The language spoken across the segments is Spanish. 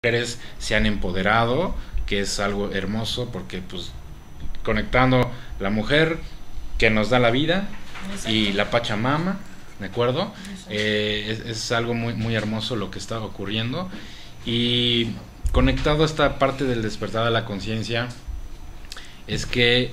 mujeres se han empoderado, que es algo hermoso porque pues conectando la mujer que nos da la vida. Exacto. Y la Pachamama, ¿de acuerdo? Es algo muy hermoso lo que está ocurriendo, y conectado a esta parte del despertar de la conciencia es que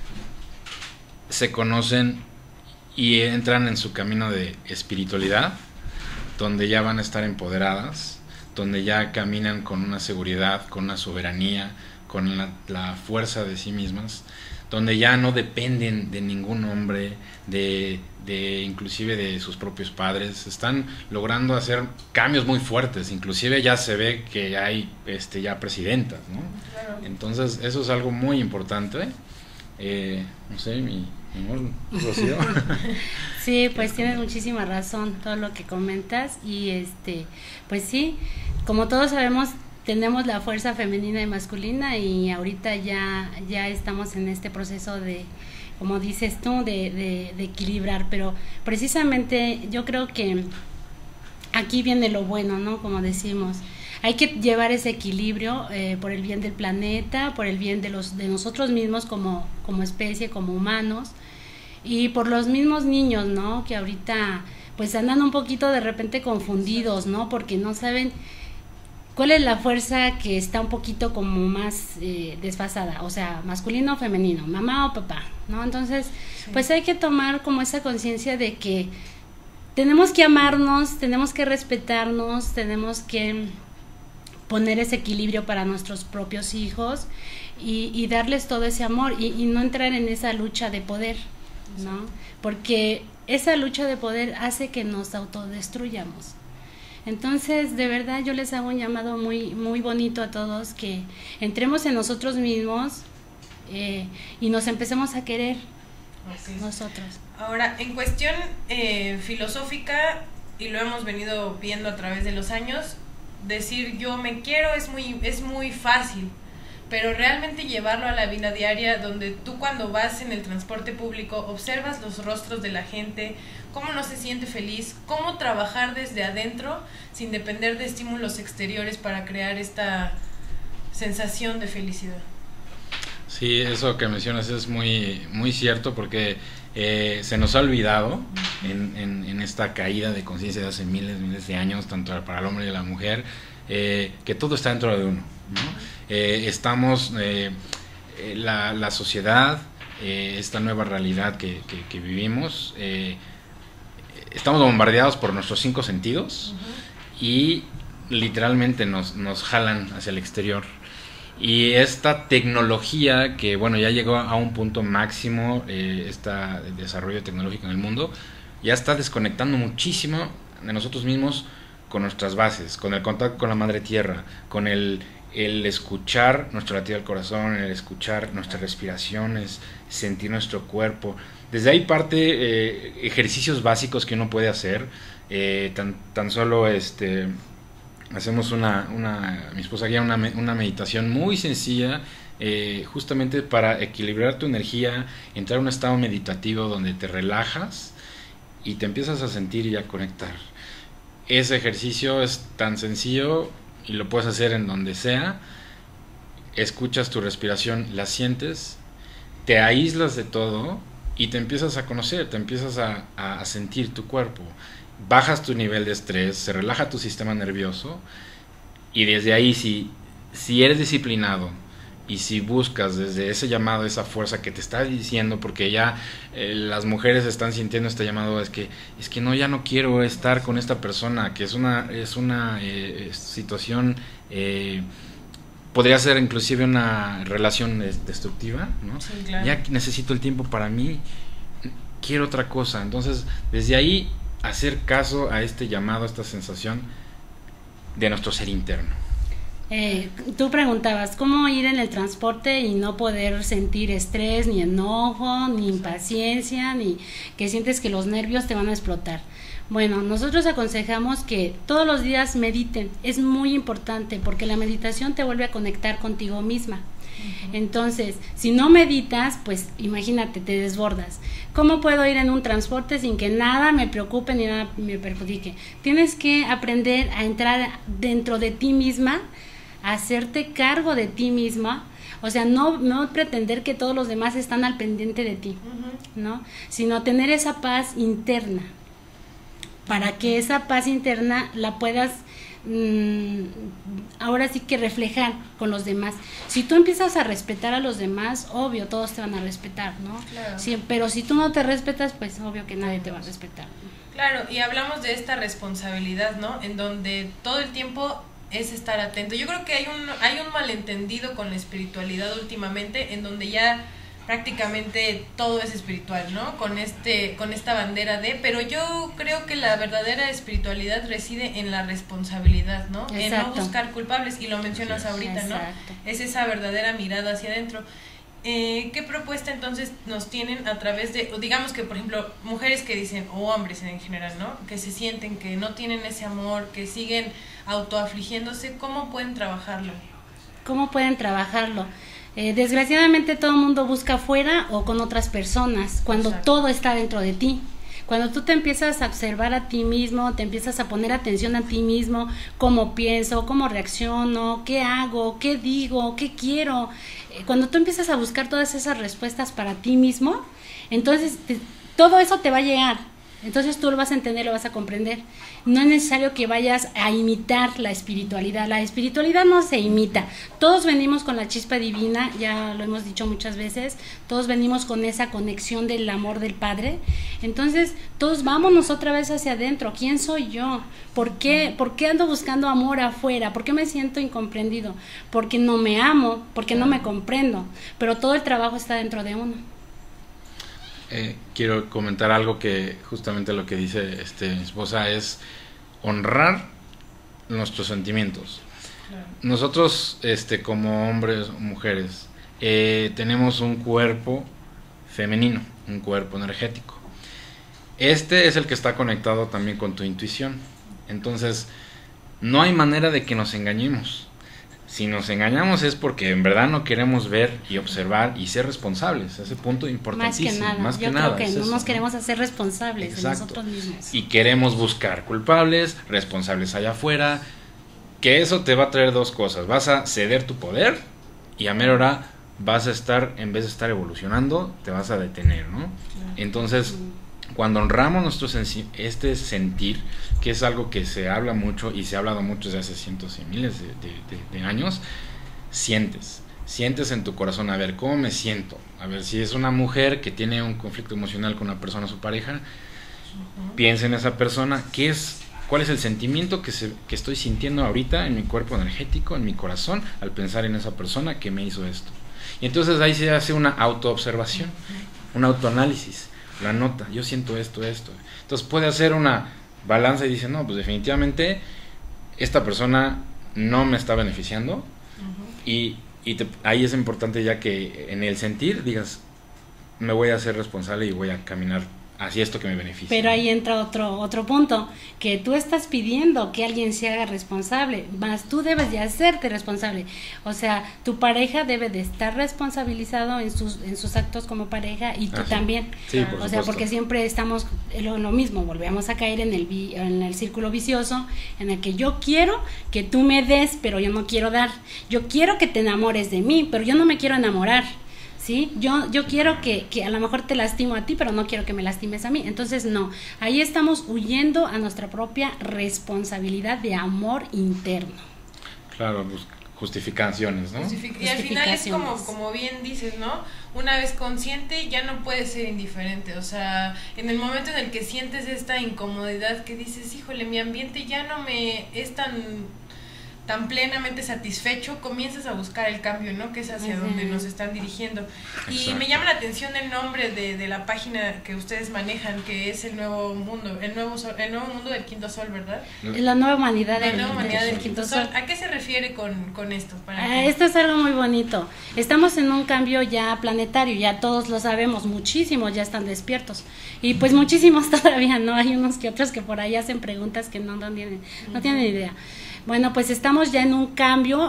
se conocen y entran en su camino de espiritualidad, donde ya van a estar empoderadas, donde ya caminan con una seguridad, con una soberanía, con la fuerza de sí mismas, donde ya no dependen de ningún hombre, de inclusive de sus propios padres. Están logrando hacer cambios muy fuertes, inclusive ya se ve que hay ya presidentas, ¿no? Claro. Entonces eso es algo muy importante. No sé, mi amor, Rocío. Sí, pues tienes muchísima razón todo lo que comentas, y pues sí, como todos sabemos, tenemos la fuerza femenina y masculina, y ahorita ya estamos en este proceso de, como dices tú, de equilibrar, pero precisamente yo creo que aquí viene lo bueno, ¿no? Como decimos, hay que llevar ese equilibrio por el bien del planeta, por el bien de nosotros mismos como especie, como humanos, y por los mismos niños, ¿no? Que ahorita pues andan un poquito de repente confundidos, ¿no? Porque no saben cuál es la fuerza que está un poquito como más desfasada, o sea, masculino o femenino, mamá o papá, ¿no? Entonces, sí, pues hay que tomar como esa conciencia de que tenemos que amarnos, tenemos que respetarnos, tenemos que poner ese equilibrio para nuestros propios hijos y darles todo ese amor y no entrar en esa lucha de poder, ¿no? Porque esa lucha de poder hace que nos autodestruyamos. Entonces, de verdad, yo les hago un llamado muy bonito a todos, que entremos en nosotros mismos y nos empecemos a querer nosotros. Ahora, en cuestión filosófica, y lo hemos venido viendo a través de los años, decir yo me quiero es muy fácil, pero realmente llevarlo a la vida diaria, donde tú cuando vas en el transporte público observas los rostros de la gente, cómo no se siente feliz, cómo trabajar desde adentro sin depender de estímulos exteriores para crear esta sensación de felicidad. Sí, eso que mencionas es muy cierto, porque se nos ha olvidado en esta caída de conciencia de hace miles de años, tanto para el hombre y la mujer, que todo está dentro de uno, ¿no? Estamos, la sociedad, esta nueva realidad que vivimos, estamos bombardeados por nuestros 5 sentidos, y literalmente nos jalan hacia el exterior. Y esta tecnología que, bueno, ya llegó a un punto máximo, el desarrollo tecnológico en el mundo, ya está desconectando muchísimo de nosotros mismos con nuestras bases, con el contacto con la madre tierra, con el escuchar nuestro latido del corazón, el escuchar nuestras respiraciones, sentir nuestro cuerpo. Desde ahí parte ejercicios básicos que uno puede hacer, tan solo hacemos mi esposa guía una meditación muy sencilla, justamente para equilibrar tu energía, entrar a un estado meditativo donde te relajas y te empiezas a sentir y a conectar. Ese ejercicio es tan sencillo y lo puedes hacer en donde sea. Escuchas tu respiración, la sientes, te aíslas de todo y te empiezas a conocer, te empiezas a sentir tu cuerpo. Bajas tu nivel de estrés, se relaja tu sistema nervioso, y desde ahí si eres disciplinado y si buscas desde ese llamado, esa fuerza que te está diciendo, porque ya las mujeres están sintiendo este llamado, es que no, ya no quiero estar con esta persona, que es una situación, podría ser inclusive una relación destructiva, ¿no? Sí, claro. Ya necesito el tiempo para mí, quiero otra cosa. Entonces, desde ahí hacer caso a este llamado, a esta sensación de nuestro ser interno. Tú preguntabas cómo ir en el transporte y no poder sentir estrés, ni enojo, ni impaciencia, ni que sientes que los nervios te van a explotar. Bueno, nosotros aconsejamos que todos los días mediten. Es muy importante, porque la meditación te vuelve a conectar contigo misma. Entonces, si no meditas, pues imagínate, te desbordas. ¿Cómo puedo ir en un transporte sin que nada me preocupe ni nada me perjudique? Tienes que aprender a entrar dentro de ti misma, hacerte cargo de ti misma, o sea, no pretender que todos los demás están al pendiente de ti, ¿no? Sino tener esa paz interna, para que esa paz interna la puedas ahora sí que reflejar con los demás. Si tú empiezas a respetar a los demás, obvio, todos te van a respetar, ¿no? Claro. Sí, pero si tú no te respetas, pues obvio que nadie te va a respetar. Claro, y hablamos de esta responsabilidad, ¿no? En donde todo el tiempo es estar atento. Yo creo que hay un malentendido con la espiritualidad últimamente, en donde ya prácticamente todo es espiritual, ¿no? Con esta bandera de, pero yo creo que la verdadera espiritualidad reside en la responsabilidad, ¿no? Exacto. En no buscar culpables, y lo mencionas ahorita, ¿no? Exacto. Es esa verdadera mirada hacia adentro. ¿Qué propuesta entonces nos tienen a través de, digamos que por ejemplo, mujeres que dicen, o hombres en general, ¿no? Que se sienten que no tienen ese amor, que siguen autoafligiéndose, ¿cómo pueden trabajarlo? ¿Cómo pueden trabajarlo? Desgraciadamente todo el mundo busca afuera o con otras personas, cuando Exacto. todo está dentro de ti. Cuando tú te empiezas a observar a ti mismo, te empiezas a poner atención a ti mismo, cómo pienso, cómo reacciono, qué hago, qué digo, qué quiero. Cuando tú empiezas a buscar todas esas respuestas para ti mismo, entonces todo eso te va a llegar. Entonces tú lo vas a entender, lo vas a comprender. No es necesario que vayas a imitar la espiritualidad. La espiritualidad no se imita. Todos venimos con la chispa divina, ya lo hemos dicho muchas veces. Todos venimos con esa conexión del amor del Padre. Entonces, todos vámonos otra vez hacia adentro. ¿Quién soy yo? ¿Por qué ando buscando amor afuera? ¿Por qué me siento incomprendido? Porque no me amo, porque no me comprendo. Pero todo el trabajo está dentro de uno. Quiero comentar algo que justamente lo que dice mi esposa es honrar nuestros sentimientos. Claro. Nosotros como hombres o mujeres tenemos un cuerpo femenino, un cuerpo energético. Este es el que está conectado también con tu intuición. Entonces no hay manera de que nos engañemos. Si nos engañamos es porque en verdad no queremos ver y observar y ser responsables. Ese punto importantísimo. Más que nada. Yo creo que no nos queremos hacer responsables. Exacto. De nosotros mismos. Y queremos buscar culpables, responsables allá afuera. Que eso te va a traer dos cosas. Vas a ceder tu poder y a mera hora vas a estar, en vez de estar evolucionando, te vas a detener, ¿no? Entonces, cuando honramos nuestro sentir, que es algo que se habla mucho y se ha hablado mucho desde hace cientos y miles de años, sientes en tu corazón, a ver, ¿cómo me siento? A ver, si es una mujer que tiene un conflicto emocional con una persona, su pareja, piensa en esa persona, ¿cuál es el sentimiento que estoy sintiendo ahorita en mi cuerpo energético, en mi corazón, al pensar en esa persona que me hizo esto? Y entonces ahí se hace una autoobservación, un autoanálisis. La nota, yo siento esto. Entonces puede hacer una balanza y dice, no, pues definitivamente esta persona no me está beneficiando. Y ahí es importante ya que en el sentir digas, me voy a hacer responsable y voy a caminar hacia esto que me beneficia. Pero ahí entra otro punto, que tú estás pidiendo que alguien se haga responsable, más tú debes de hacerte responsable. O sea, tu pareja debe de estar responsabilizado en sus actos como pareja y tú también. Sí, por o sea, porque siempre estamos lo mismo, volvemos a caer en el círculo vicioso en el que yo quiero que tú me des, pero yo no quiero dar. Yo quiero que te enamores de mí, pero yo no me quiero enamorar. ¿Sí? Yo quiero que a lo mejor te lastimo a ti, pero no quiero que me lastimes a mí. Entonces, no. Ahí estamos huyendo a nuestra propia responsabilidad de amor interno. Claro, justificaciones, ¿no? Y al final es como bien dices, ¿no? Una vez consciente ya no puedes ser indiferente. O sea, en el momento en el que sientes esta incomodidad que dices, híjole, mi ambiente ya no me es tan plenamente satisfecho, comienzas a buscar el cambio, ¿no? Que es hacia donde nos están dirigiendo. Y me llama la atención el nombre de la página que ustedes manejan, que es el nuevo mundo, el nuevo mundo del quinto sol, ¿verdad? La nueva humanidad del quinto sol. ¿A qué se refiere con esto? Esto es algo muy bonito. Estamos en un cambio ya planetario, ya todos lo sabemos, muchísimos ya están despiertos. Y pues muchísimos todavía no, hay unos que otros que por ahí hacen preguntas que no tienen idea. Bueno, pues estamos ya en un cambio,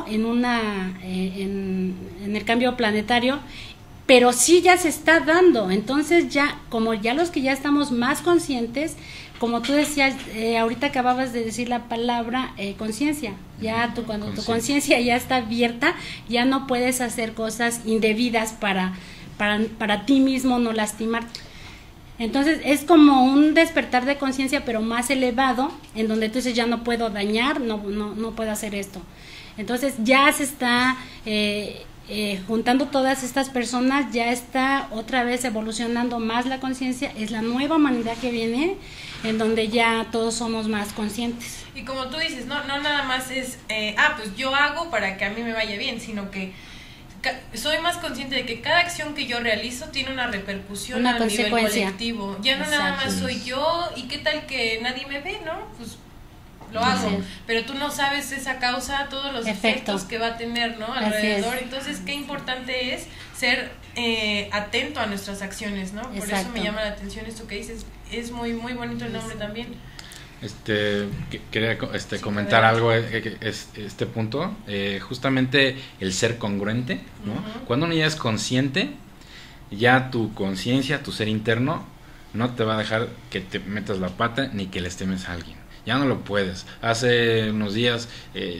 en el cambio planetario, pero sí ya se está dando. Entonces ya, como ya los que ya estamos más conscientes, como tú decías, ahorita acababas de decir la palabra conciencia. Ya tú, cuando tu conciencia ya está abierta, ya no puedes hacer cosas indebidas para ti mismo, no lastimarte. Entonces es como un despertar de conciencia, pero más elevado, en donde tú dices, ya no puedo dañar, no puedo hacer esto. Entonces ya se está juntando todas estas personas, ya está otra vez evolucionando más la conciencia, es la nueva humanidad que viene, en donde ya todos somos más conscientes. Y como tú dices, no nada más es, pues yo hago para que a mí me vaya bien, sino que soy más consciente de que cada acción que yo realizo tiene una repercusión a nivel colectivo. Ya no nada más soy yo, y qué tal que nadie me ve, ¿no? Pues lo hago, pero tú no sabes esa causa, todos los efectos que va a tener, ¿no? Alrededor. Entonces, qué importante es ser atento a nuestras acciones, ¿no? Por eso me llama la atención esto que dices. Es muy muy bonito el nombre también. Quería comentar algo, este punto, justamente el ser congruente, ¿no? Cuando uno ya es consciente, ya tu conciencia, tu ser interno, no te va a dejar que te metas la pata ni que le temes a alguien. Ya no lo puedes. Hace unos días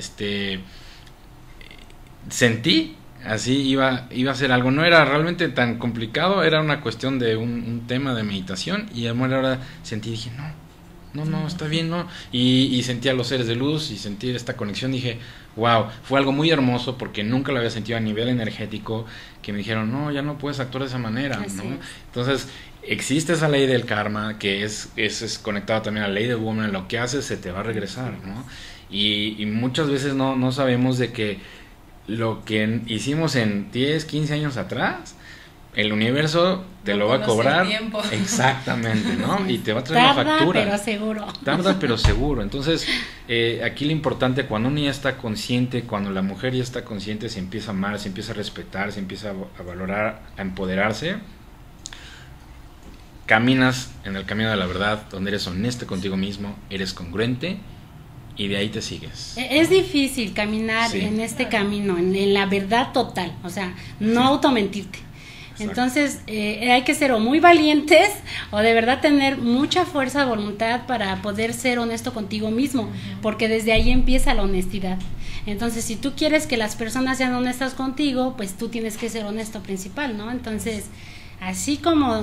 sentí así iba a ser algo, no era realmente tan complicado, era una cuestión de un tema de meditación, y a la hora sentí, dije, no, está bien, no, y sentí a los seres de luz y sentí esta conexión, dije, wow, fue algo muy hermoso porque nunca lo había sentido a nivel energético, que me dijeron, no, ya no puedes actuar de esa manera, ¿no? Entonces existe esa ley del karma, que es conectado también a la ley de Woman, lo que haces se te va a regresar, ¿no? Y muchas veces no sabemos de que lo que hicimos en 10, 15 años atrás, el universo te lo va a cobrar. Exactamente, ¿no? Y te va a traer la factura. Tarda, pero seguro. Entonces, aquí lo importante, cuando uno ya está consciente, cuando la mujer ya está consciente, se empieza a amar, se empieza a respetar, se empieza a valorar, a empoderarse. Caminas en el camino de la verdad, donde eres honesto contigo mismo, eres congruente, y de ahí te sigues. Es difícil caminar en este camino, en la verdad total, o sea, no automentirte. Exacto. Entonces hay que ser o muy valientes o de verdad tener mucha fuerza de voluntad para poder ser honesto contigo mismo, porque desde ahí empieza la honestidad. Entonces, si tú quieres que las personas sean honestas contigo, pues tú tienes que ser honesto principal, ¿no? Entonces, así como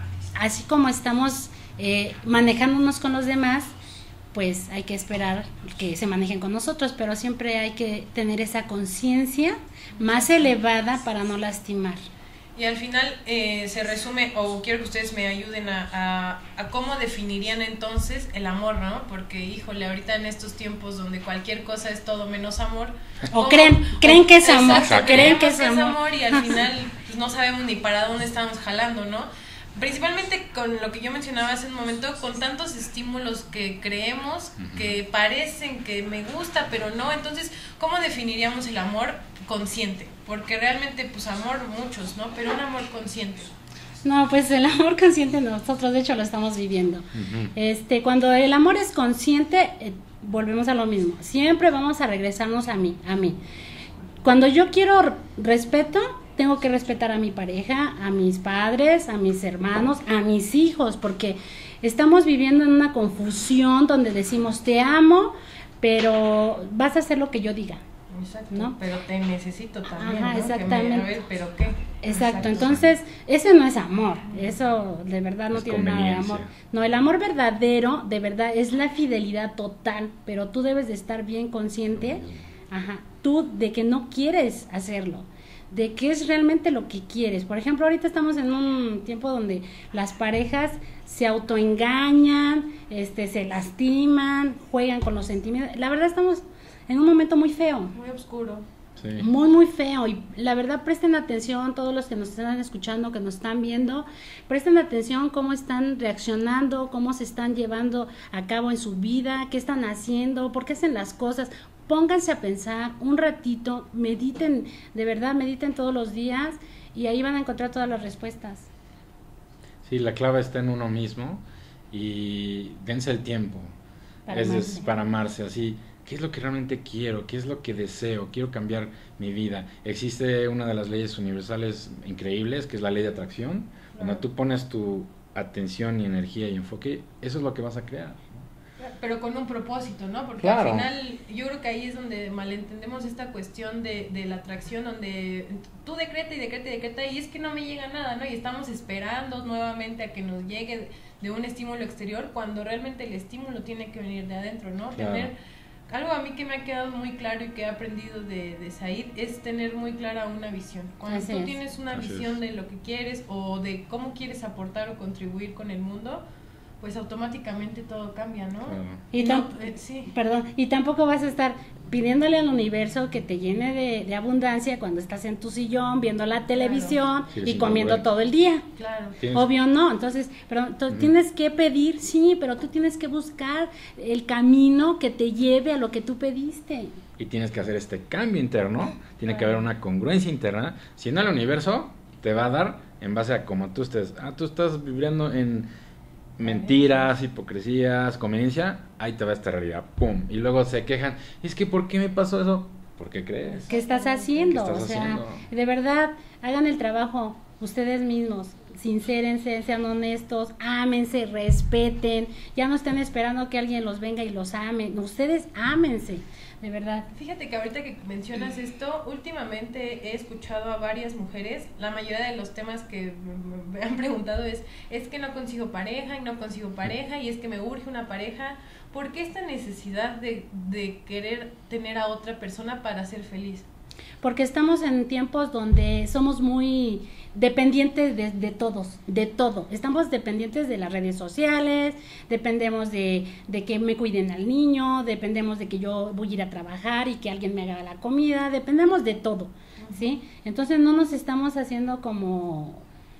estamos manejándonos con los demás, pues hay que esperar que se manejen con nosotros, pero siempre hay que tener esa conciencia más elevada para no lastimar. Y al final se resume, o quiero que ustedes me ayuden a cómo definirían entonces el amor, ¿no? Porque, híjole, ahorita en estos tiempos donde cualquier cosa es todo menos amor. O creen que es amor. Creen que es amor, y al final pues, no sabemos ni para dónde estamos jalando, ¿no? Principalmente con lo que yo mencionaba hace un momento, con tantos estímulos que creemos, que parecen que me gusta, pero no. Entonces, ¿cómo definiríamos el amor consciente? Porque realmente, pues amor muchos, ¿no? Pero un amor consciente. No, pues el amor consciente nosotros de hecho lo estamos viviendo. Cuando el amor es consciente, volvemos a lo mismo. Siempre vamos a regresarnos a mí. Cuando yo quiero respeto, tengo que respetar a mi pareja, a mis padres, a mis hermanos, a mis hijos, porque estamos viviendo en una confusión donde decimos te amo, pero vas a hacer lo que yo diga. Exacto, ¿no? Pero te necesito también. Ajá, ¿no? Exactamente. ¿Pero qué? Exacto, entonces ese no es amor, eso de verdad no tiene nada de amor. No, el amor verdadero, de verdad, es la fidelidad total, pero tú debes de estar bien consciente, tú de que no quieres hacerlo, de qué es realmente lo que quieres. Por ejemplo, ahorita estamos en un tiempo donde las parejas se autoengañan, se lastiman, juegan con los sentimientos. La verdad estamos en un momento muy feo. Muy oscuro. Sí. Muy, muy feo. Y la verdad, presten atención, todos los que nos están escuchando, que nos están viendo, presten atención cómo están reaccionando, cómo se están llevando a cabo en su vida, qué están haciendo, por qué hacen las cosas. Pónganse a pensar un ratito, mediten, de verdad, mediten todos los días y ahí van a encontrar todas las respuestas. Sí, la clave está en uno mismo y dense el tiempo para amarse, así. ¿Qué es lo que realmente quiero? ¿Qué es lo que deseo? Quiero cambiar mi vida. Existe una de las leyes universales increíbles, que es la ley de atracción, donde tú pones tu atención y energía y enfoque, eso es lo que vas a crear. Pero con un propósito, ¿no? Porque claro. al final yo creo que ahí es donde malentendemos esta cuestión de la atracción, donde tú decreta y decreta y decreta y es que no me llega nada, ¿no? Y estamos esperando nuevamente a que nos llegue de un estímulo exterior cuando realmente el estímulo tiene que venir de adentro, ¿no? Claro. Tener algo a mí que me ha quedado muy claro y que he aprendido de Said es tener muy clara una visión. Cuando Así tú es. tienes una Así visión es. de lo que quieres o de cómo quieres aportar o contribuir con el mundo, pues automáticamente todo cambia, ¿no? Claro. Y No, sí. Perdón, y tampoco vas a estar pidiéndole al universo que te llene de abundancia cuando estás en tu sillón viendo la televisión Sí, y sin comiendo problema. todo el día. Claro. Tienes- Obvio no, entonces, pero tú tienes que pedir, sí, pero tú tienes que buscar el camino que te lleve a lo que tú pediste. Y tienes que hacer este cambio interno, tiene que haber una congruencia interna, si no el universo te va a dar en base a como tú estés. Tú estás vibrando en mentiras, hipocresías, conveniencia, ahí te va esta realidad, pum, y luego se quejan, es que ¿por qué me pasó eso? ¿Por qué crees? ¿Qué estás haciendo? ¿Qué estás O sea, haciendo? de verdad, hagan el trabajo ustedes mismos, sincérense, sean honestos, ámense, respeten, ya no estén esperando que alguien los venga y los ame, ustedes ámense, de verdad. Fíjate que ahorita que mencionas esto, últimamente he escuchado a varias mujeres, la mayoría de los temas que me han preguntado es que no consigo pareja y no consigo pareja y es que me urge una pareja. ¿Por qué esta necesidad de querer tener a otra persona para ser feliz? Porque estamos en tiempos donde somos muy dependientes de todos, de todo. Estamos dependientes de las redes sociales, dependemos de que me cuiden al niño, dependemos de que yo voy a ir a trabajar y que alguien me haga la comida, dependemos de todo, ¿sí? Entonces no nos estamos haciendo como...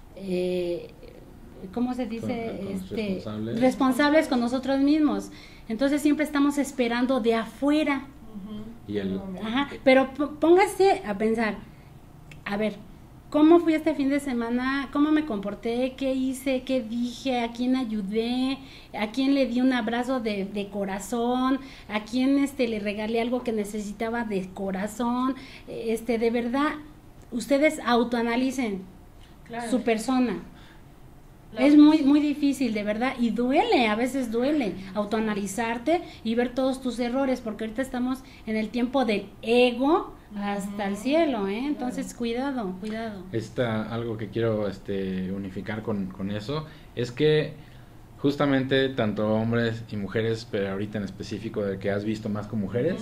¿cómo se dice? Responsables con nosotros mismos. Entonces siempre estamos esperando de afuera. Y el, Ajá, pero póngase a pensar, a ver, ¿cómo fui este fin de semana? ¿Cómo me comporté? ¿Qué hice? ¿Qué dije? ¿A quién ayudé? ¿A quién le di un abrazo de corazón? ¿A quién le regalé algo que necesitaba de corazón? De verdad, ustedes autoanalicen su persona. Es muy muy difícil, de verdad, y duele, a veces duele autoanalizarte y ver todos tus errores, porque ahorita estamos en el tiempo del ego hasta el cielo, entonces cuidado. algo que quiero unificar con eso es que justamente tanto hombres y mujeres, pero ahorita en específico de que has visto más con mujeres,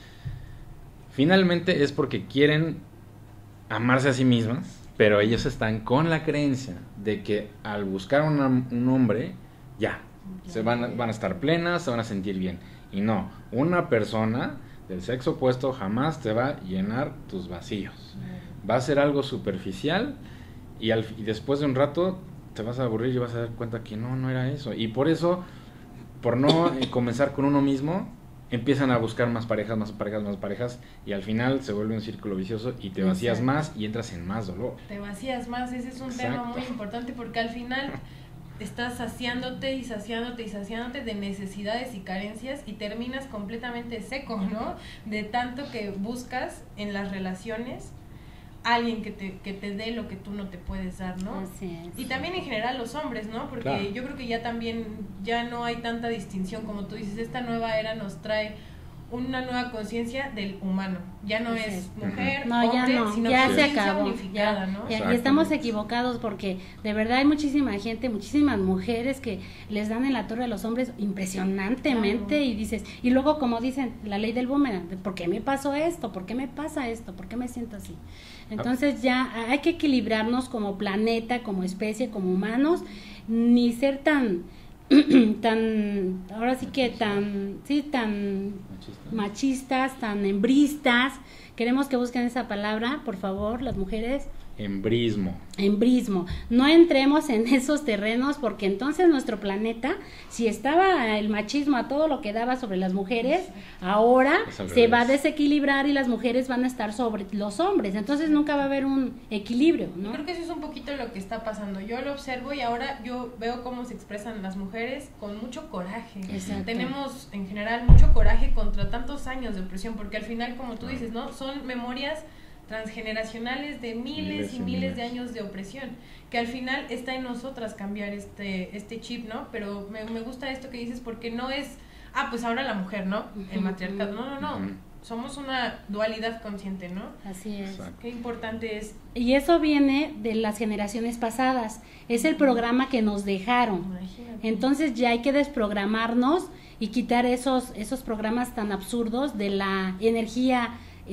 finalmente es porque quieren amarse a sí mismas, pero ellos están con la creencia de que al buscar un hombre, se van a estar plenas, se van a sentir bien. Y no, una persona del sexo opuesto jamás te va a llenar tus vacíos. Va a ser algo superficial y después de un rato te vas a aburrir y vas a dar cuenta que no era eso. Y por eso, por no comenzar con uno mismo, empiezan a buscar más parejas y al final se vuelve un círculo vicioso y te vacías más y entras en más dolor. Te vacías más, ese es un tema muy importante porque al final estás saciándote de necesidades y carencias y terminas completamente seco, ¿no? De tanto que buscas en las relaciones alguien que te dé lo que tú no te puedes dar, ¿no? Así es. Y también en general los hombres, ¿no? Porque yo creo que ya no hay tanta distinción, como tú dices, esta nueva era nos trae una nueva conciencia del humano. Ya no es mujer, hombre, sino ya se conciencia acabó, unificada, ¿no? Y estamos equivocados porque de verdad hay muchísima gente, muchísimas mujeres que les dan en la torre a los hombres impresionantemente y dices, y luego como dicen, la ley del boomerang, ¿por qué me pasó esto? ¿Por qué me pasa esto? ¿Por qué me siento así? Entonces ya hay que equilibrarnos como planeta, como especie, como humanos, ni ser tan ahora sí que tan machistas, tan hembristas. Queremos que busquen esa palabra, por favor, las mujeres. Embrismo. No entremos en esos terrenos porque entonces nuestro planeta, si estaba el machismo a todo lo que daba sobre las mujeres, ahora se va a desequilibrar y las mujeres van a estar sobre los hombres. Entonces nunca va a haber un equilibrio, ¿no? Yo creo que eso es un poquito lo que está pasando. Yo lo observo y ahora yo veo cómo se expresan las mujeres con mucho coraje. Exacto. Tenemos en general mucho coraje contra tantos años de opresión porque al final, como tú dices, ¿no? Son memorias transgeneracionales de miles y miles de años de opresión, que al final está en nosotras cambiar este chip, ¿no? Pero me gusta esto que dices, porque no es, pues ahora la mujer, ¿no? El matriarcado, no. Somos una dualidad consciente, ¿no? Así es. Exacto. Qué importante es. Y eso viene de las generaciones pasadas. Es el programa que nos dejaron. Imagínate. Entonces ya hay que desprogramarnos y quitar esos programas tan absurdos de la energía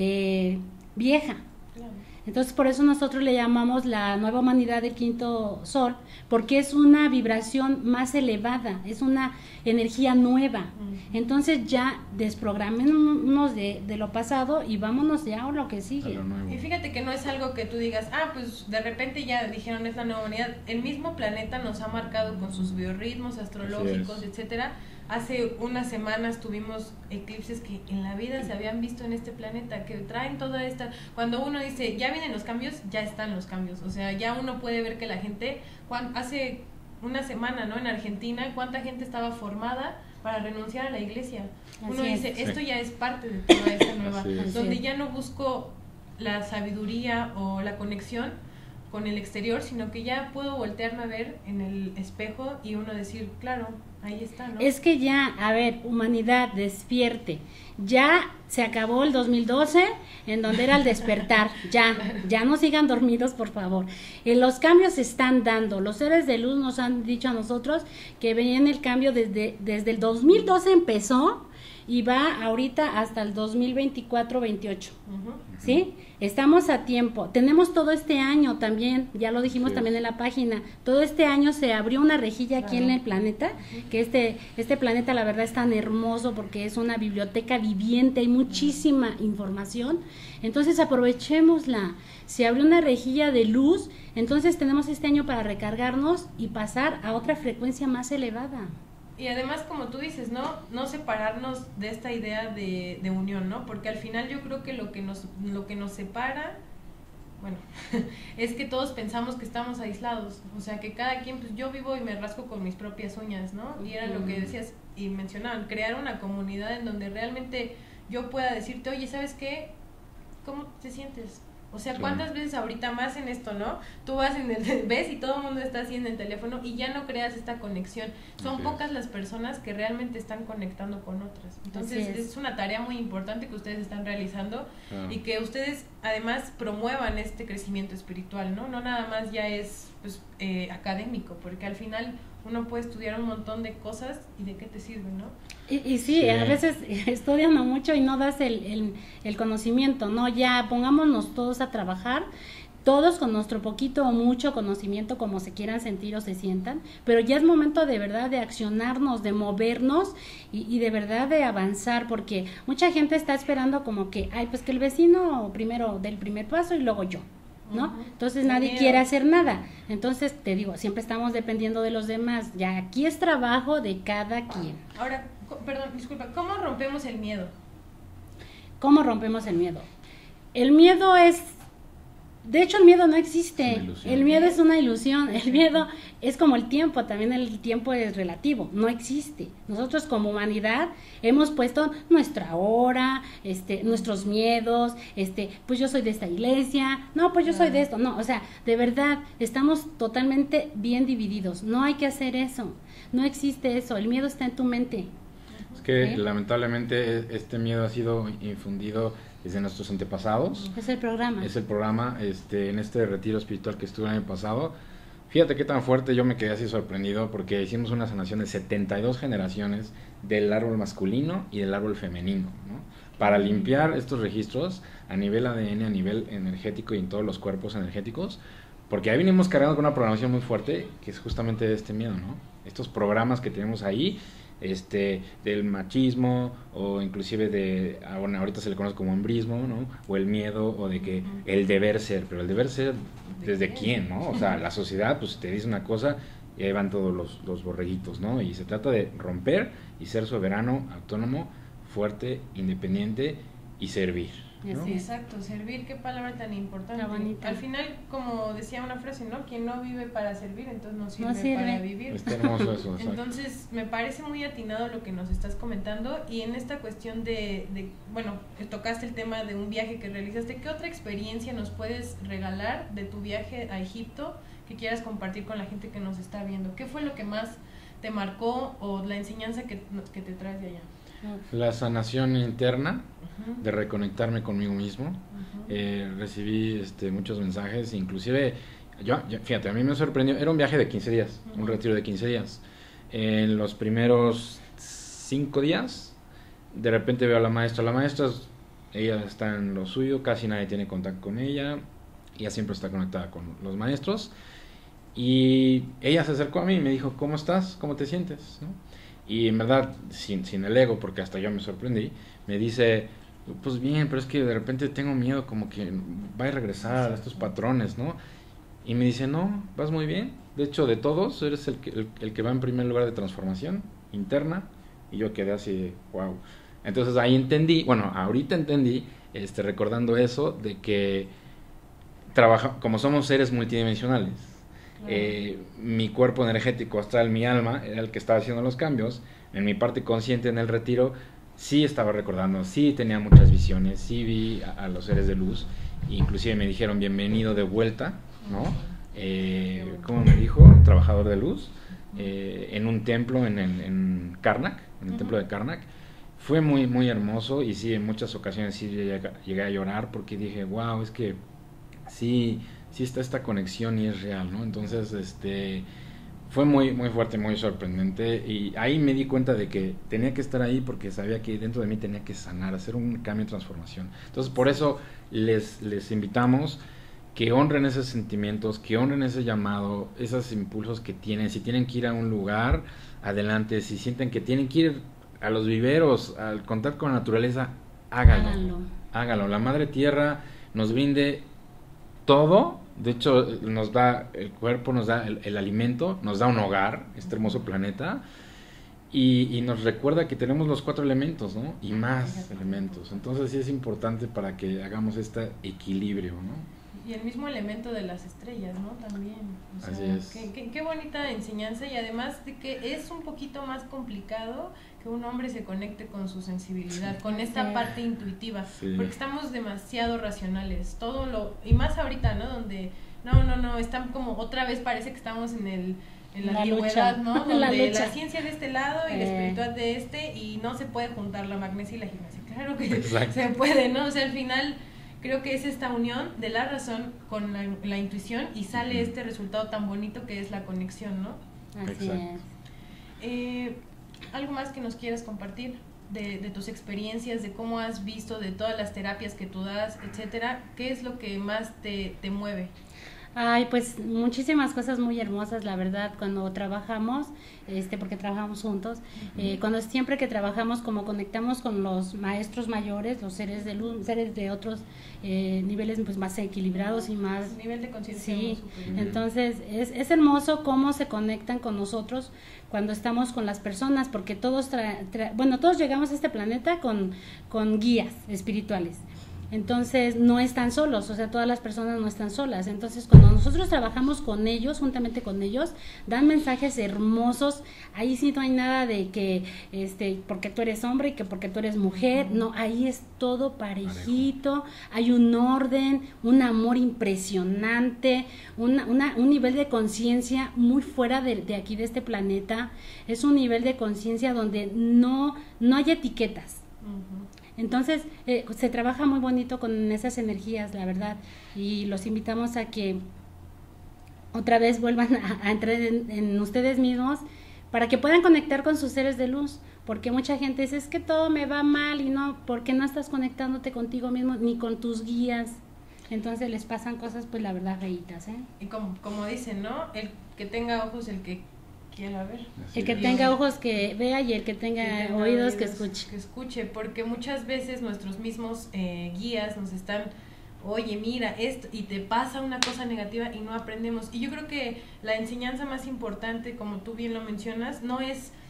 vieja. Claro. Entonces por eso nosotros le llamamos la nueva humanidad del quinto sol, porque es una vibración más elevada, es una energía nueva. Entonces ya desprogramémonos de lo pasado y vámonos ya a lo que sigue. Y fíjate que no es algo que tú digas, pues de repente ya dijeron es la nueva humanidad. El mismo planeta nos ha marcado con sus biorritmos astrológicos, etcétera. Hace unas semanas tuvimos eclipses que en la vida se habían visto en este planeta, que traen toda esta... Cuando uno dice, ya vienen los cambios, ya están los cambios. O sea, ya uno puede ver que la gente, hace una semana, ¿no? En Argentina, cuánta gente estaba formada para renunciar a la iglesia. Uno dice, esto ya es parte de toda esta nueva... donde ya no busco la sabiduría o la conexión con el exterior, sino que ya puedo voltearme a ver en el espejo y uno decir, claro, ahí está, ¿no? Es que ya, a ver, humanidad, despierte. Ya se acabó el 2012, en donde era el despertar. Ya no sigan dormidos, por favor. Y los cambios se están dando. Los seres de luz nos han dicho a nosotros que venían el cambio desde el 2012 empezó y va ahorita hasta el 2024-28. ¿Sí? Estamos a tiempo. Tenemos todo este año también, ya lo dijimos también en la página, todo este año se abrió una rejilla aquí en el planeta, que este planeta la verdad es tan hermoso porque es una biblioteca viviente, hay muchísima información, entonces aprovechémosla. Se abrió una rejilla de luz, entonces tenemos este año para recargarnos y pasar a otra frecuencia más elevada. Y además, como tú dices, no separarnos de esta idea de unión, ¿no? Porque al final yo creo que lo que nos separa, bueno, es que todos pensamos que estamos aislados. O sea, que cada quien, pues yo vivo y me rasco con mis propias uñas, ¿no? Y era lo que decías y mencionaban, crear una comunidad en donde realmente yo pueda decirte, oye, ¿sabes qué? ¿Cómo te sientes? O sea, ¿cuántas veces ahorita más en esto, no? Tú vas ves y todo el mundo está así en el teléfono y ya no creas esta conexión. Son pocas las personas que realmente están conectando con otras. Entonces, es una tarea muy importante que ustedes están realizando y que ustedes además promuevan este crecimiento espiritual, ¿no? No nada más ya es pues académico, porque al final uno puede estudiar un montón de cosas y de qué te sirven, ¿no? Y sí, a veces estudian mucho y no das el conocimiento, ¿no? Ya pongámonos todos a trabajar, todos con nuestro poquito o mucho conocimiento, como se quieran sentir o se sientan, pero ya es momento de verdad de accionarnos, de movernos y de verdad de avanzar, porque mucha gente está esperando como que, pues que el vecino primero dé el primer paso y luego yo, ¿no? Entonces nadie quiere hacer nada. Entonces te digo, siempre estamos dependiendo de los demás. Ya aquí es trabajo de cada quien. Ahora, perdón, disculpa, ¿cómo rompemos el miedo? ¿Cómo rompemos el miedo? El miedo de hecho el miedo no existe. El miedo es una ilusión. El miedo es como el tiempo, también el tiempo es relativo, no existe. Nosotros como humanidad hemos puesto nuestra hora, nuestros miedos, pues yo soy de esta iglesia, no, pues yo soy de esto, no, o sea, de verdad estamos totalmente bien divididos. No hay que hacer eso. No existe eso. El miedo está en tu mente. Es que lamentablemente este miedo ha sido infundido desde nuestros antepasados. Es el programa. Es el programa, en este retiro espiritual que estuve el año pasado. Fíjate qué tan fuerte, yo me quedé así sorprendido porque hicimos una sanación de 72 generaciones del árbol masculino y del árbol femenino, ¿no? Para limpiar estos registros a nivel ADN, a nivel energético y en todos los cuerpos energéticos, porque ahí venimos cargando con una programación muy fuerte que es justamente de este miedo, ¿no? Estos programas que tenemos ahí, del machismo o inclusive bueno, ahorita se le conoce como hombrismo, ¿no? O el miedo o de que el deber ser, pero el deber ser ¿desde quién, no? O sea, la sociedad pues te dice una cosa y ahí van todos los borreguitos, ¿no? Y se trata de romper y ser soberano, autónomo, fuerte, independiente y servir. ¿no? Exacto, servir, qué palabra tan importante. Al final, como decía una frase, ¿no? Quien no vive para servir, entonces no sirve para vivir. Está hermoso eso. Entonces, me parece muy atinado lo que nos estás comentando, y en esta cuestión bueno, tocaste el tema de un viaje que realizaste. ¿Qué otra experiencia nos puedes regalar de tu viaje a Egipto que quieras compartir con la gente que nos está viendo? ¿Qué fue lo que más te marcó o la enseñanza que te traes de allá? La sanación interna, de reconectarme conmigo mismo. Recibí muchos mensajes, inclusive fíjate, a mí me sorprendió. Era un viaje de 15 días, un retiro de 15 días. En los primeros 5 días, de repente veo a la maestra. Ella está en lo suyo, casi nadie tiene contacto con ella. Ella siempre está conectada con los maestros. Y ella se acercó a mí y me dijo, ¿cómo estás? ¿Cómo te sientes? ¿No? Y en verdad, sin el ego, porque hasta yo me sorprendí, me dice, pues bien, pero es que de repente tengo miedo como que va a regresar a estos patrones, ¿no? Y me dice, no, vas muy bien. De hecho, de todos, eres el que va en primer lugar de transformación interna. Y yo quedé así, wow. Entonces ahí entendí, ahorita entendí, recordando eso, de que como somos seres multidimensionales, mi cuerpo energético astral, mi alma, era el que estaba haciendo los cambios. En mi parte consciente en el retiro sí estaba recordando, sí tenía muchas visiones, sí vi a los seres de luz, inclusive me dijeron bienvenido de vuelta, ¿no? ¿Cómo me dijo? Trabajador de luz, en un templo en Karnak, en el templo de Karnak. Fue muy, muy hermoso, y sí, en muchas ocasiones sí llegué a llorar, porque dije, wow, es que sí está esta conexión y es real, ¿no? Entonces, fue muy, muy fuerte, muy sorprendente, y ahí me di cuenta de que tenía que estar ahí, porque sabía que dentro de mí tenía que sanar, hacer un cambio y transformación. Entonces, por eso les invitamos que honren esos sentimientos, que honren ese llamado, esos impulsos que tienen. Si tienen que ir a un lugar, adelante. Si sienten que tienen que ir a los viveros, al contacto con la naturaleza, háganlo. La Madre Tierra nos brinde todo. De hecho, nos da el cuerpo, nos da el alimento, nos da un hogar, este hermoso planeta, y nos recuerda que tenemos los 4 elementos, ¿no? Y más elementos. Entonces sí es importante para que hagamos este equilibrio, ¿no? Y el mismo elemento de las estrellas, ¿no? También. O sea, así es. Qué bonita enseñanza, y además de que es un poquito más complicado que un hombre se conecte con su sensibilidad, con esta parte intuitiva, porque estamos demasiado racionales, y más ahorita, ¿no? Donde no, están como otra vez, parece que estamos en la antigüedad, ¿no? Donde la ciencia de este lado y la espiritual de este, y no se puede juntar la magnesia y la gimnasia. Claro que se puede, ¿no? O sea, al final creo que es esta unión de la razón con la intuición, y sale este resultado tan bonito que es la conexión, ¿no? Así es. ¿Algo más que nos quieras compartir de tus experiencias, de cómo has visto, de todas las terapias que tú das, etcétera? ¿Qué es lo que más te mueve? Ay, pues muchísimas cosas muy hermosas, la verdad, cuando trabajamos, porque trabajamos juntos, siempre que trabajamos, como conectamos con los maestros mayores, los seres de luz, seres de otros niveles pues más equilibrados y más... Nivel de conciencia. Sí, entonces es hermoso cómo se conectan con nosotros cuando estamos con las personas, porque todos todos llegamos a este planeta con guías espirituales. Entonces no están solos, o sea, todas las personas no están solas. Entonces cuando nosotros trabajamos con ellos, juntamente con ellos, dan mensajes hermosos. Ahí sí no hay nada de que porque tú eres hombre y que porque tú eres mujer. No, ahí es todo parejito. Hay un orden, un amor impresionante, un nivel de conciencia muy fuera de aquí, de este planeta. Es un nivel de conciencia donde no hay etiquetas. Entonces, se trabaja muy bonito con esas energías, la verdad, y los invitamos a que otra vez vuelvan a entrar en ustedes mismos para que puedan conectar con sus seres de luz, porque mucha gente dice, es que todo me va mal, y no, porque no estás conectándote contigo mismo ni con tus guías. Entonces les pasan cosas, pues la verdad, feitas, ¿eh? Y como dicen, ¿no? El que tenga ojos, el que quiera ver. El que tenga ojos que vea, y el que tenga oídos que escuche. Que escuche, porque muchas veces nuestros mismos guías nos están, oye, mira esto, y te pasa una cosa negativa y no aprendemos. Y yo creo que la enseñanza más importante, como tú bien lo mencionas, no es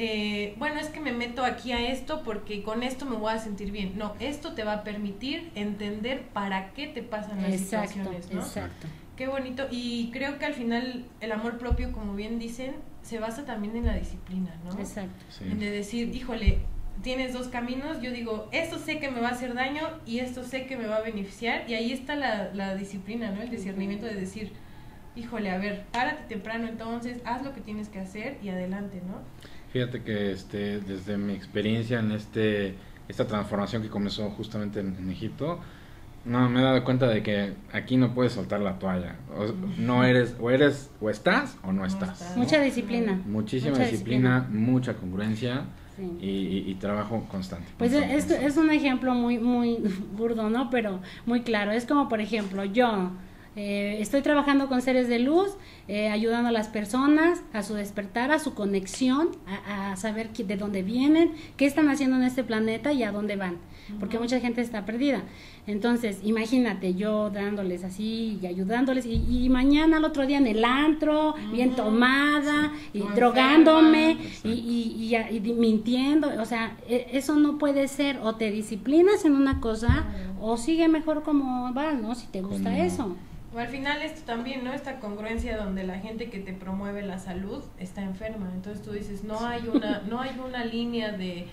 bueno, es que me meto aquí a esto porque con esto me voy a sentir bien. No, esto te va a permitir entender para qué te pasan las situaciones, ¿no? Exacto. Qué bonito. Y creo que al final el amor propio, como bien dicen, se basa también en la disciplina, ¿no? Exacto. Sí. En de decir, híjole, tienes dos caminos, yo digo, esto sé que me va a hacer daño y esto sé que me va a beneficiar, y ahí está la disciplina, ¿no? El discernimiento de decir, híjole, a ver, párate temprano entonces, haz lo que tienes que hacer y adelante, ¿no? Fíjate que desde mi experiencia en esta transformación que comenzó justamente en Egipto, no, me he dado cuenta de que aquí no puedes soltar la toalla. No eres, o estás o no estás. ¿no? Mucha disciplina. Muchísima disciplina, mucha congruencia. Sí. Y trabajo constante. Pues es un ejemplo muy burdo, ¿no? Pero muy claro. Es como, por ejemplo, yo estoy trabajando con seres de luz, ayudando a las personas a su despertar, a su conexión, a saber de dónde vienen, qué están haciendo en este planeta y a dónde van. Porque mucha gente está perdida. Entonces, imagínate, yo dándoles así y ayudándoles, y mañana al otro día en el antro, bien tomada, y drogándome, y mintiendo. O sea, eso no puede ser. O te disciplinas en una cosa, o sigue mejor como va, ¿no? Si te gusta eso. O al final esto también, ¿no? Esta congruencia donde la gente que te promueve la salud está enferma. Entonces tú dices, no hay una línea de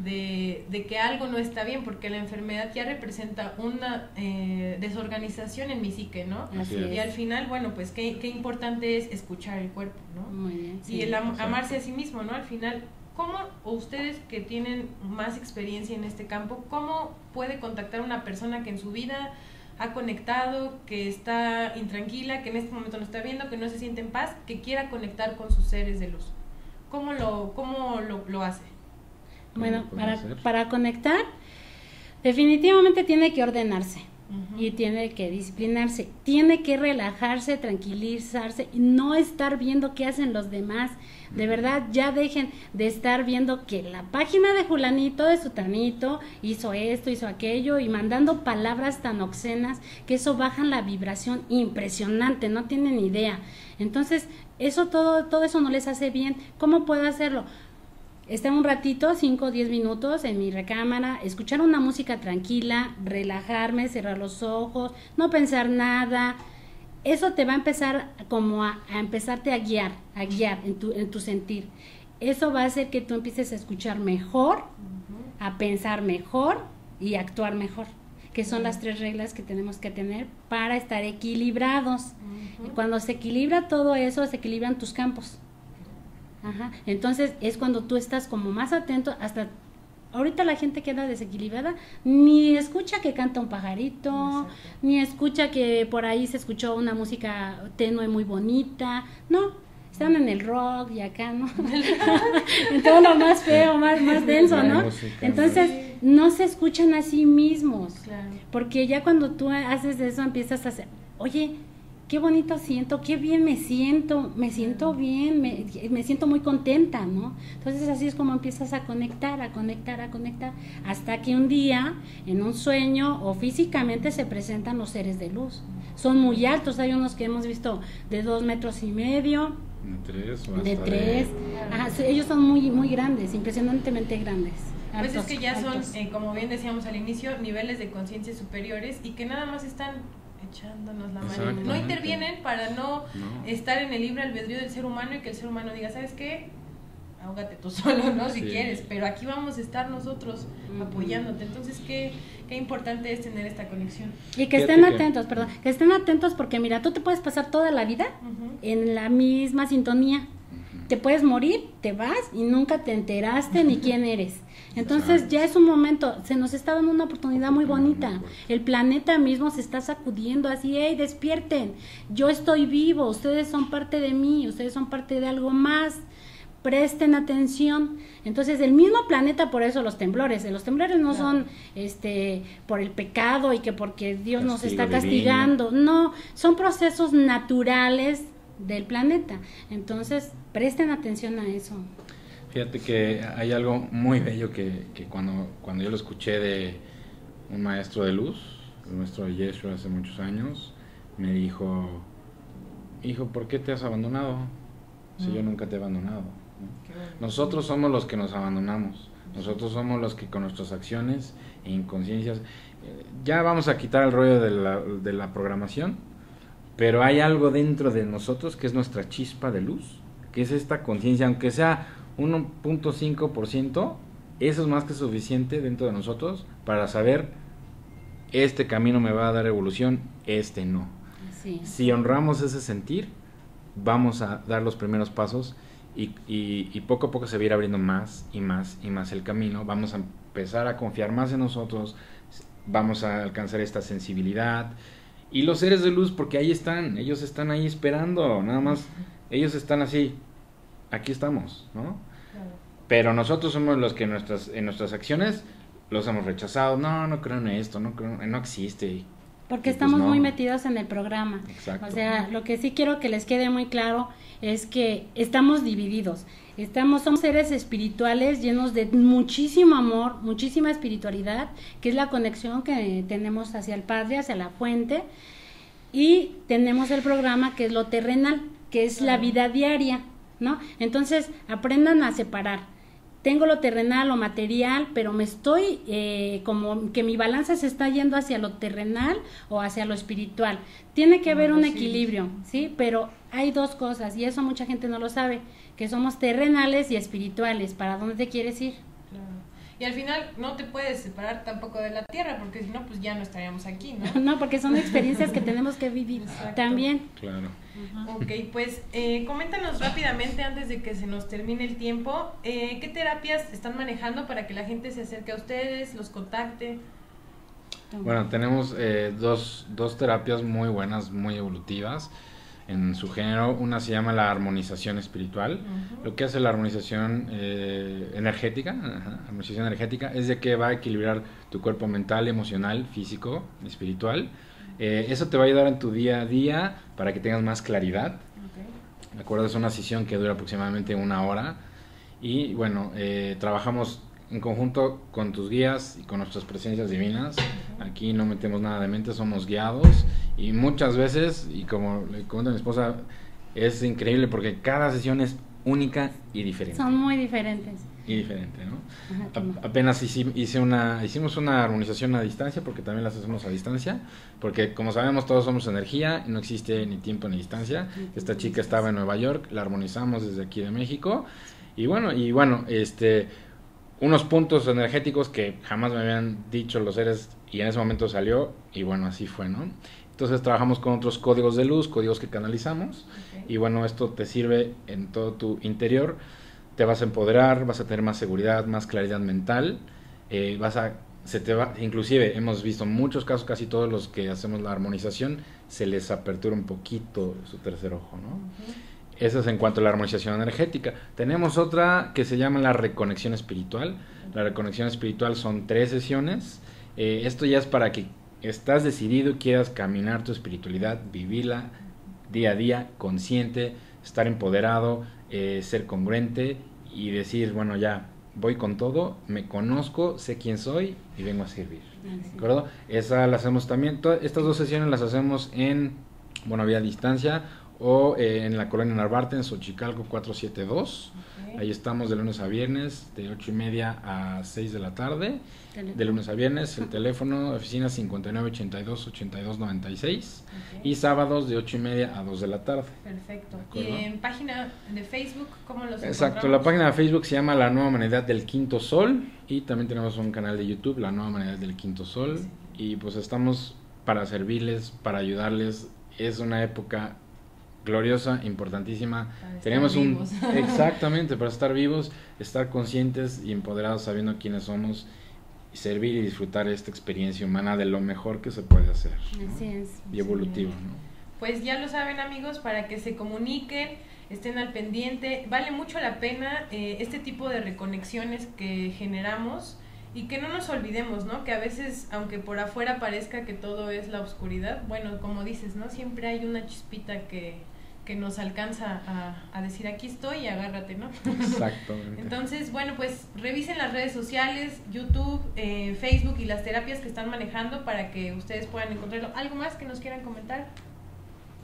que algo no está bien, porque la enfermedad ya representa una desorganización en mi psique, ¿no? Así y al final, bueno, pues qué importante es escuchar el cuerpo, ¿no? Muy bien, sí, y el amarse a sí mismo, ¿no? Al final, ¿cómo ustedes que tienen más experiencia en este campo, cómo puede contactar una persona que en su vida ha conectado, que está intranquila, que en este momento no está viendo, que no se siente en paz, que quiera conectar con sus seres de luz? ¿Cómo lo hace? Bueno, para conectar, definitivamente tiene que ordenarse. Y tiene que disciplinarse, tiene que relajarse, tranquilizarse y no estar viendo qué hacen los demás. De verdad, ya dejen de estar viendo que la página de fulanito, de sutanito, hizo esto, hizo aquello, y mandando palabras tan obscenas que eso baja la vibración impresionante, no tienen idea. Entonces, eso todo eso no les hace bien. ¿Cómo puedo hacerlo? Estar un ratito, 5 o 10 minutos en mi recámara, escuchar una música tranquila, relajarme, cerrar los ojos, no pensar nada. Eso te va a empezar como a empezarte a guiar en tu sentir. Eso va a hacer que tú empieces a escuchar mejor, a pensar mejor y a actuar mejor, que son las 3 reglas que tenemos que tener para estar equilibrados. Y cuando se equilibra todo eso, se equilibran tus campos. Ajá. Entonces es cuando tú estás como más atento. Hasta ahorita la gente queda desequilibrada, ni escucha que canta un pajarito. Exacto. Ni escucha que por ahí se escuchó una música tenue muy bonita. No, están en el rock y acá, ¿no? En todo lo más feo, más denso, ¿no? Entonces no se escuchan a sí mismos. Claro. Porque ya cuando tú haces eso empiezas a hacer, oye, qué bonito siento, qué bien me siento bien, me siento muy contenta, ¿no? Entonces así es como empiezas a conectar, hasta que un día, en un sueño o físicamente se presentan los seres de luz. Son muy altos, hay unos que hemos visto de 2,5 metros, de 3, ajá, ellos son muy grandes, impresionantemente grandes. Pues es que ya son, como bien decíamos al inicio, niveles de conciencia superiores y que nada más están echándonos la mano. No intervienen para no estar en el libre albedrío del ser humano y que el ser humano diga, ¿sabes qué? Ahógate tú solo, ¿no? Si quieres, pero aquí vamos a estar nosotros apoyándote. Entonces, qué importante es tener esta conexión. Y que estén atentos, que estén atentos porque mira, tú te puedes pasar toda la vida en la misma sintonía. Te puedes morir, te vas y nunca te enteraste ni quién eres. Entonces ya es un momento, se nos está dando una oportunidad muy bonita. El planeta mismo se está sacudiendo así, ¡hey, despierten! Yo estoy vivo, ustedes son parte de mí, ustedes son parte de algo más. Presten atención. Entonces el mismo planeta, por eso los temblores no son por el pecado y que porque Dios nos está castigando, no, son procesos naturales del planeta. Entonces presten atención a eso. Fíjate que hay algo muy bello que cuando yo lo escuché de un maestro de luz, el maestro de Yeshua hace muchos años, me dijo, hijo, ¿por qué te has abandonado? Si yo nunca te he abandonado. Nosotros somos los que nos abandonamos, nosotros somos los que con nuestras acciones e inconsciencias, ya vamos a quitar el rollo de la programación, pero hay algo dentro de nosotros que es nuestra chispa de luz, que es esta conciencia, aunque sea 1.5%, eso es más que suficiente dentro de nosotros para saber, este camino me va a dar evolución, este no. Sí. Si honramos ese sentir, vamos a dar los primeros pasos y poco a poco se va a ir abriendo más y más y más el camino. Vamos a empezar a confiar más en nosotros, vamos a alcanzar esta sensibilidad. Y los seres de luz, porque ahí están, ellos están ahí esperando, nada más, ellos están así, aquí estamos, ¿no? Claro. Pero nosotros somos los que en nuestras acciones los hemos rechazado. No creo en esto, no existe. Porque Y pues estamos no. muy metidos en el programa. Exacto. O sea, lo que sí quiero que les quede muy claro es que estamos divididos. Somos seres espirituales llenos de muchísimo amor, muchísima espiritualidad, que es la conexión que tenemos hacia el Padre, hacia la fuente. Y tenemos el programa que es lo terrenal, que es la vida diaria, ¿no? Entonces, aprendan a separar. Tengo lo terrenal, lo material, pero me estoy, como que mi balanza se está yendo hacia lo terrenal o hacia lo espiritual. Tiene que haber un equilibrio, ¿sí? Pero hay dos cosas, y eso mucha gente no lo sabe, que somos terrenales y espirituales. ¿Para dónde te quieres ir? Claro. Y al final no te puedes separar tampoco de la tierra, porque si no, pues ya no estaríamos aquí, ¿no? No, porque son experiencias que tenemos que vivir. Exacto. También. Claro. Ok, pues coméntanos rápidamente antes de que se nos termine el tiempo, ¿qué terapias están manejando para que la gente se acerque a ustedes, los contacte? Bueno, tenemos dos terapias muy buenas, muy evolutivas en su género. Una se llama la armonización espiritual. Lo que hace la armonización energética, armonización energética, es de que va a equilibrar tu cuerpo mental, emocional, físico, espiritual. Eso te va a ayudar en tu día a día para que tengas más claridad. Okay. ¿De acuerdo? Es una sesión que dura aproximadamente 1 hora. Y bueno, trabajamos en conjunto con tus guías y con nuestras presencias divinas. Aquí no metemos nada de mente, somos guiados. Y muchas veces, y como le comento a mi esposa, es increíble porque cada sesión es única y diferente. Son muy diferentes. Y diferente, ¿no? Ajá, Apenas hicimos una armonización a distancia, porque también las hacemos a distancia, porque como sabemos todos somos energía y no existe ni tiempo ni distancia. Esta chica estaba en Nueva York, la armonizamos desde aquí de México, y bueno, unos puntos energéticos que jamás me habían dicho los seres, y en ese momento salió, y bueno, así fue, ¿no? Entonces trabajamos con otros códigos de luz, códigos que canalizamos, y bueno, esto te sirve en todo tu interior. Te vas a empoderar, vas a tener más seguridad, más claridad mental, inclusive hemos visto muchos casos, casi todos los que hacemos la armonización, se les apertura un poquito su tercer ojo, ¿no? Eso es en cuanto a la armonización energética. Tenemos otra que se llama la reconexión espiritual. La reconexión espiritual son 3 sesiones. Esto ya es para que estás decidido y quieras caminar tu espiritualidad, vivirla día a día, consciente, estar empoderado, ser congruente y decir, bueno, ya voy con todo, me conozco, sé quién soy y vengo a servir. ¿De acuerdo? Esa la hacemos también. Estas 2 sesiones las hacemos en vía distancia o en la colonia Narvarte, en Xochicalco 472. Ahí estamos de lunes a viernes, de 8:30 a 6 de la tarde. De lunes a viernes, el teléfono, oficina 5982-8296. Y sábados de 8:30 a 2 de la tarde. Perfecto. ¿Y en página de Facebook cómo los encontramos? Exacto, la página de Facebook se llama La Nueva Humanidad del Quinto Sol. Y también tenemos un canal de YouTube, La Nueva Humanidad del Quinto Sol. Sí. Y pues estamos para servirles, para ayudarles. Es una época gloriosa, importantísima. Tenemos exactamente, para estar vivos, estar conscientes y empoderados, sabiendo quiénes somos, y servir y disfrutar esta experiencia humana de lo mejor que se puede hacer, ¿no? Así es. Y evolutivo, ¿no? Pues ya lo saben, amigos, para que se comuniquen, estén al pendiente. Vale mucho la pena este tipo de reconexiones que generamos. Y que no nos olvidemos, ¿no? Que a veces, aunque por afuera parezca que todo es la oscuridad, bueno, como dices, ¿no? Siempre hay una chispita que nos alcanza a decir, aquí estoy y agárrate, ¿no? Exactamente. Entonces, bueno, pues revisen las redes sociales, YouTube, Facebook y las terapias que están manejando para que ustedes puedan encontrarlo. ¿Algo más que nos quieran comentar?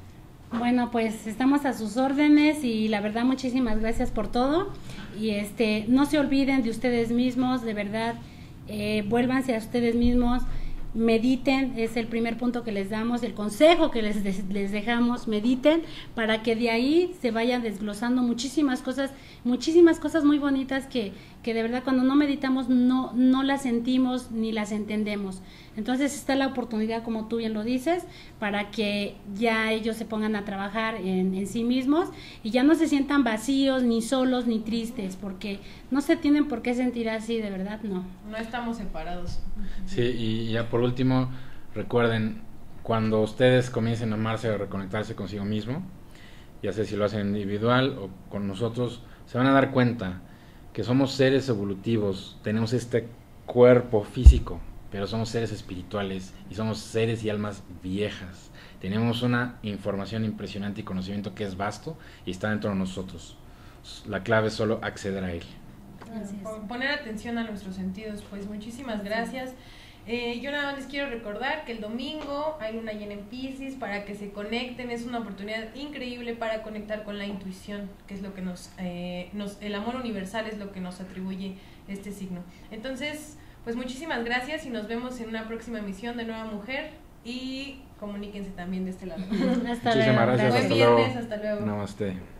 Bueno, pues estamos a sus órdenes y la verdad muchísimas gracias por todo y no se olviden de ustedes mismos, de verdad, vuélvanse a ustedes mismos, mediten, es el primer punto que les damos, el consejo que les dejamos, mediten para que de ahí se vayan desglosando muchísimas cosas muy bonitas que de verdad cuando no meditamos no las sentimos ni las entendemos. Entonces está la oportunidad, como tú bien lo dices, para que ya ellos se pongan a trabajar en sí mismos y ya no se sientan vacíos, ni solos, ni tristes, porque no se tienen por qué sentir así, de verdad, no. No estamos separados. Sí, y ya por último, recuerden, cuando ustedes comiencen a amarse o a reconectarse consigo mismo, ya sea si lo hacen individual o con nosotros, se van a dar cuenta que somos seres evolutivos, tenemos este cuerpo físico, pero somos seres espirituales y somos seres y almas viejas. Tenemos una información impresionante y conocimiento que es vasto y está dentro de nosotros. La clave es solo acceder a él. Poner atención a nuestros sentidos. Pues muchísimas gracias. Yo nada más les quiero recordar que el domingo hay luna llena en Piscis para que se conecten. Es una oportunidad increíble para conectar con la intuición, que es lo que el amor universal es lo que nos atribuye este signo. Entonces, pues muchísimas gracias y nos vemos en una próxima emisión de Nueva Mujer y comuníquense también de este lado. Hasta Muchísimas luego. gracias. Buen Hasta viernes, luego. hasta luego. Namaste.